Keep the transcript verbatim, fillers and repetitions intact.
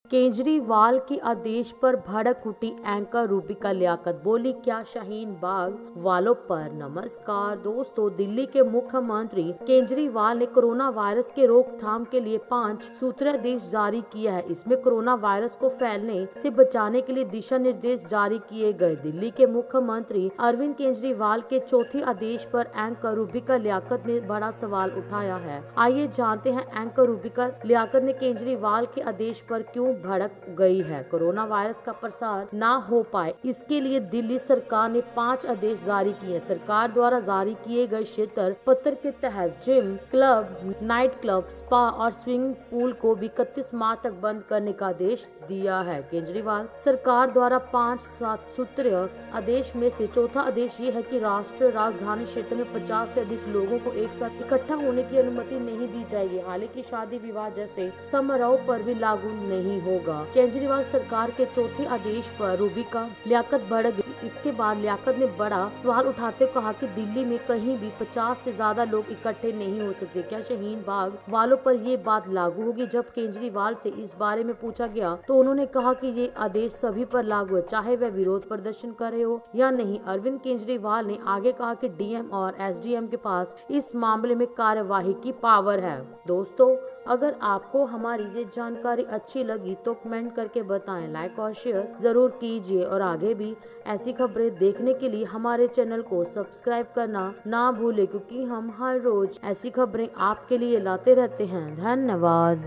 केजरीवाल के आदेश पर भड़क उठी एंकर रूबिका लियाकत, बोली क्या शाहीन बाग वालों पर। नमस्कार दोस्तों, दिल्ली के मुख्यमंत्री केजरीवाल ने कोरोना वायरस के रोकथाम के लिए पांच सूत्रादेश जारी किया है। इसमें कोरोना वायरस को फैलने से बचाने के लिए दिशा निर्देश जारी किए गए। दिल्ली के मुख्यमंत्री अरविंद केजरीवाल के चौथे आदेश पर एंकर रूबिका लियाकत ने बड़ा सवाल उठाया है। आइए जानते हैं एंकर रूबिका लियाकत ने केजरीवाल के आदेश पर क्यों भड़क गई है। कोरोना वायरस का प्रसार ना हो पाए, इसके लिए दिल्ली सरकार ने पांच आदेश जारी किए। सरकार द्वारा जारी किए गए क्षेत्र पत्र के तहत gym, club, night club, spa और स्विमिंग पूल को भी इकतीस मार्च तक बंद करने का आदेश दिया है। केजरीवाल सरकार द्वारा पांच सात सूत्रीय आदेश में से चौथा आदेश ये है कि राष्ट्रीय राजधानी क्षेत्र में पचास से अधिक लोगों को एक साथ इकट्ठा होने की अनुमति नहीं दी जाएगी। हालांकि शादी विवाह जैसे समारोह पर भी लागू नहीं होगा। केजरीवाल सरकार के चौथे आदेश पर रूबिका लियाकत भड़क गई। इसके बाद लियाकत ने बड़ा सवाल उठाते हुए कहा कि दिल्ली में कहीं भी पचास से ज्यादा लोग इकट्ठे नहीं हो सकते। क्या शाहीन बाग वालों पर ये बात लागू होगी? जब केजरीवाल से इस बारे में पूछा गया तो उन्होंने कहा कि ये आदेश सभी पर लागू है, चाहे वह विरोध प्रदर्शन कर रहे हो या नहीं। अरविंद केजरीवाल ने आगे कहा कि डीएम और एसडीएम के पास इस मामले में कार्यवाही की पावर है। दोस्तों, अगर आपको हमारी ये जानकारी अच्छी लगी तो कमेंट करके बताएं, लाइक और शेयर जरूर कीजिए और आगे भी ऐसी खबरें देखने के लिए हमारे चैनल को सब्सक्राइब करना ना भूलें, क्योंकि हम हर रोज ऐसी खबरें आपके लिए लाते रहते हैं। धन्यवाद।